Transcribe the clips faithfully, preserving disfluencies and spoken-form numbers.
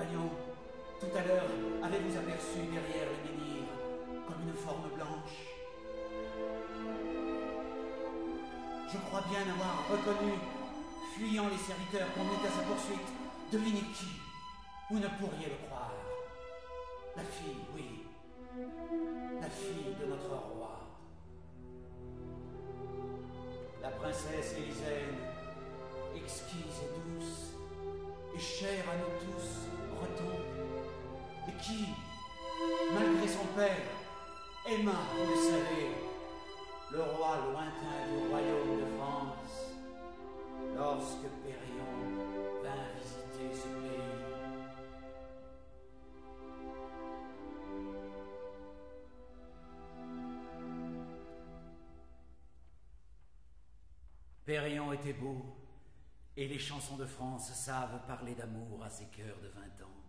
Compagnon, tout à l'heure, avez-vous aperçu derrière les menhirs, comme une forme blanche? Je crois bien avoir reconnu, fuyant les serviteurs conduits à sa poursuite, devinez qui? Vous ne pourriez le croire. La fille, oui. La fille de notre roi. La princesse Elisène, exquise et douce, et chère à nous tous, bretons, et qui, malgré son père, aima, vous le savez, le roi lointain du royaume de France, lorsque Périon vint visiter ce pays. Périon était beau, et les chansons de France savent parler d'amour à ces cœurs de vingt ans.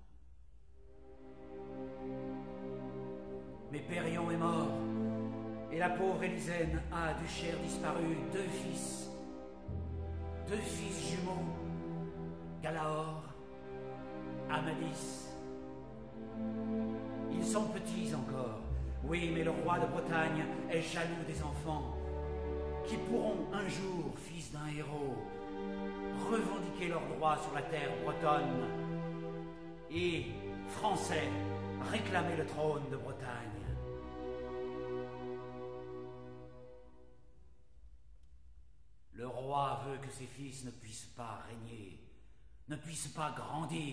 Mais Périon est mort, et la pauvre Elisène a, du cher disparu, deux fils, deux fils jumeaux, Galaor, Amadis. Ils sont petits encore, oui, mais le roi de Bretagne est jaloux des enfants, qui pourront un jour, fils d'un héros, revendiquer leurs droits sur la terre bretonne et, français, réclamer le trône de Bretagne. Le roi veut que ses fils ne puissent pas régner, ne puissent pas grandir.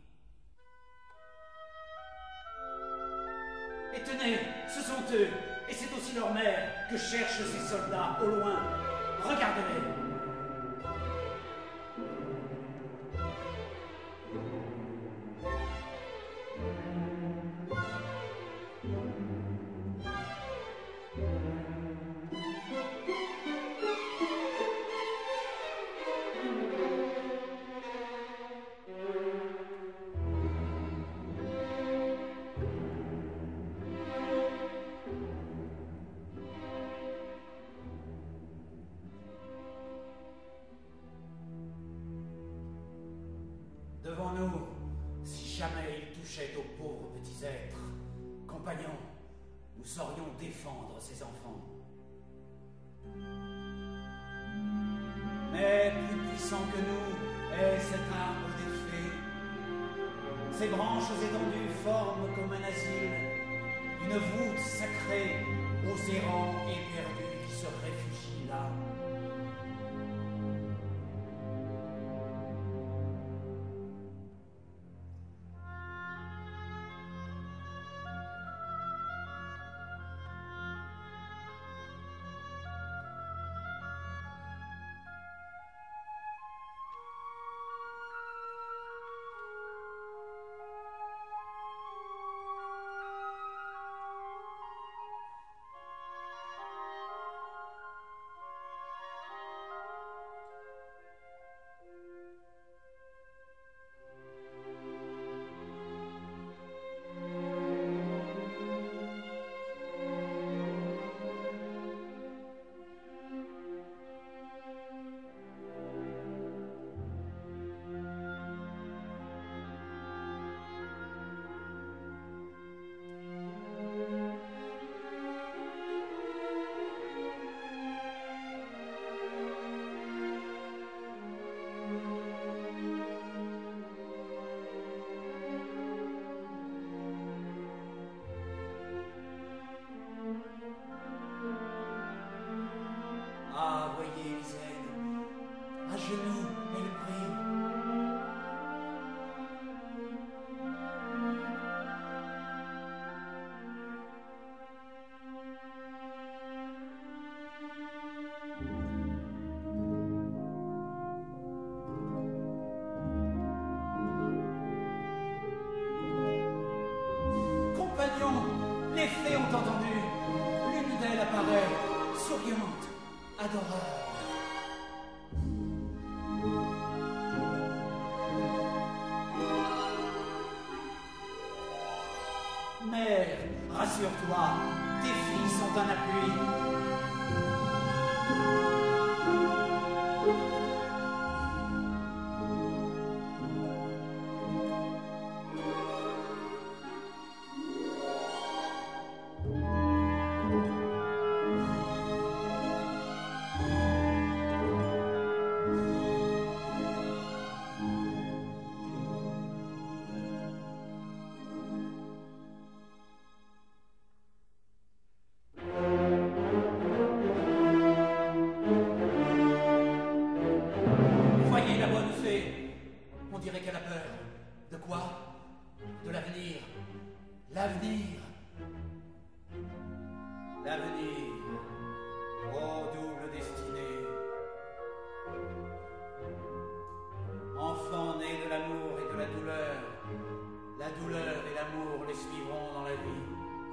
Et tenez, ce sont eux, et c'est aussi leur mère que cherchent ces soldats au loin. Regardez-les. Devant nous, si jamais il touchait aux pauvres petits êtres, compagnons, nous saurions défendre ces enfants. Mais plus puissant que nous est cet arbre des fées. Ses branches étendues forment comme un asile, une voûte sacrée aux errants éperdus qui se réfugient là. Les fées ont entendu. L'une d'elles apparaît, souriante, adorable. Mère, rassure-toi, tes filles sont un appui. On dirait qu'elle a peur. De quoi? De l'avenir. L'avenir. L'avenir. Ô double destinée. Enfant né de l'amour et de la douleur, la douleur et l'amour les suivront dans la vie.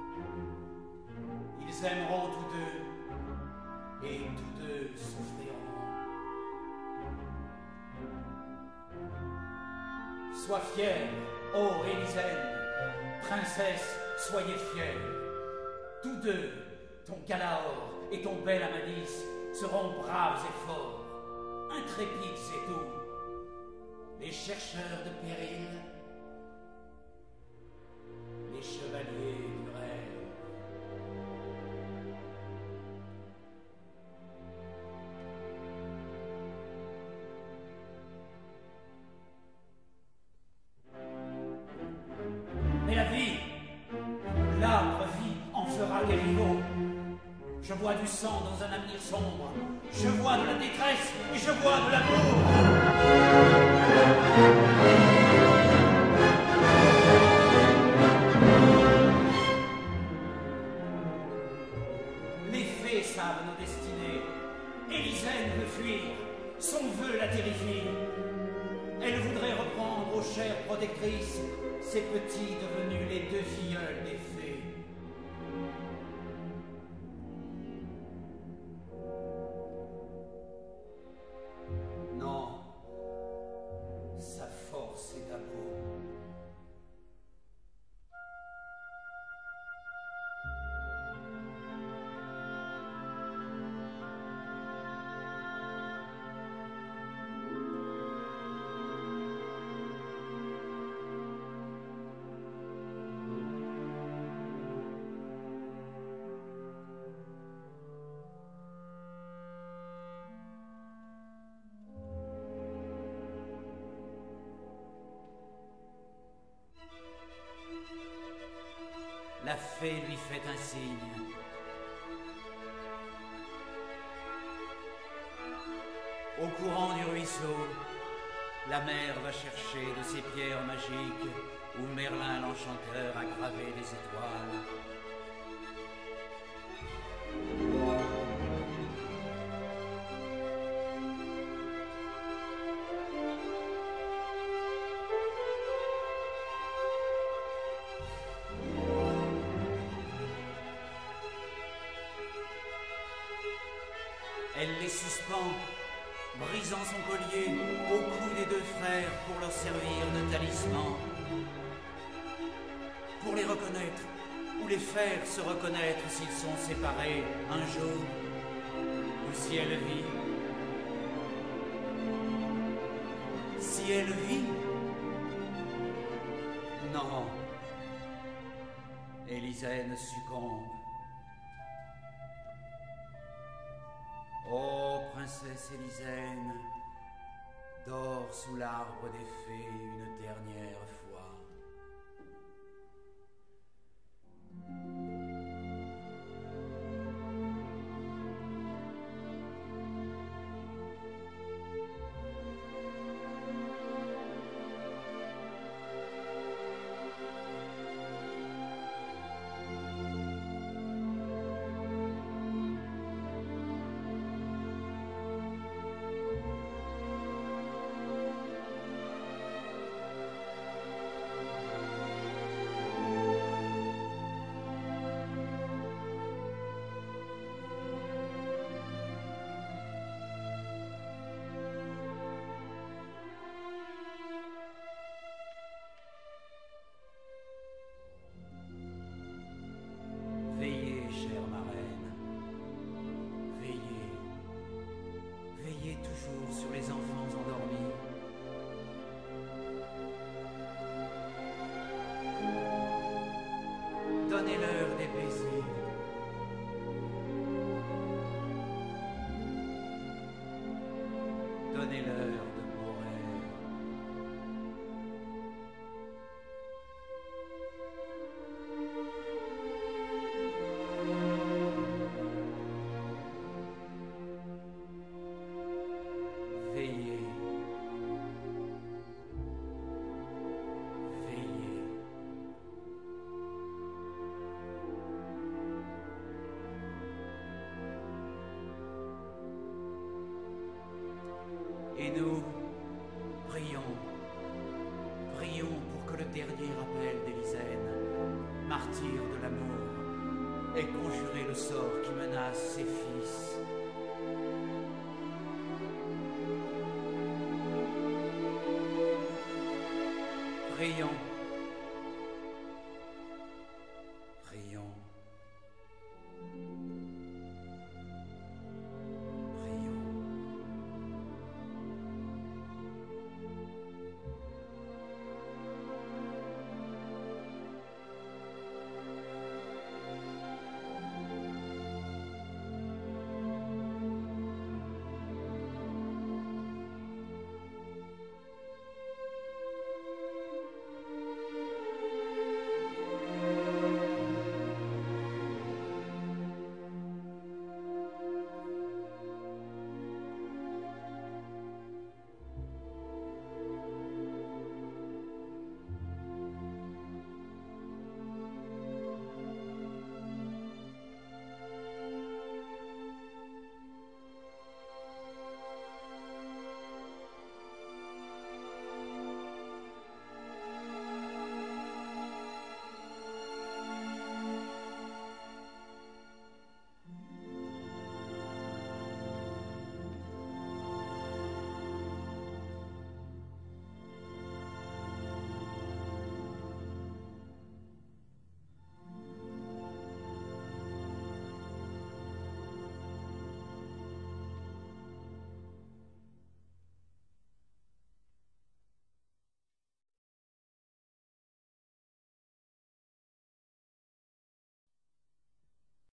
Ils aimeront tous deux, et tous deux souffriront. Sois fière, ô Elisène, princesse, soyez fière. Tous deux, ton Galaor et ton bel Amadis, seront braves et forts, intrépides et doux. Les chercheurs de péril, les chevaliers du rêve. Mais la vie, l'âpre vie en fera des rivaux. Je vois du sang dans un avenir sombre, je vois de la détresse et je vois de l'amour. Les fées savent nos destinées. Élisène veut fuir, son vœu la terrifie. Elle voudrait reprendre aux chères protectrices ses petits devenus les deux filleuls des fées. Non, sa force est à bout. La fée lui fait un signe. Au courant du ruisseau, la mère va chercher de ces pierres magiques où Merlin l'enchanteur a gravé des étoiles. Elle les suspend, brisant son collier au cou des deux frères pour leur servir de talisman. Pour les reconnaître, ou les faire se reconnaître s'ils sont séparés un jour, ou si elle vit. Si elle vit? Non. Elisène succombe. Ô princesse Elisène, dors sous l'arbre des fées une dernière fois. dernier appel d'Elisène, martyr de l'amour, ait conjuré le sort qui menace ses fils. Riant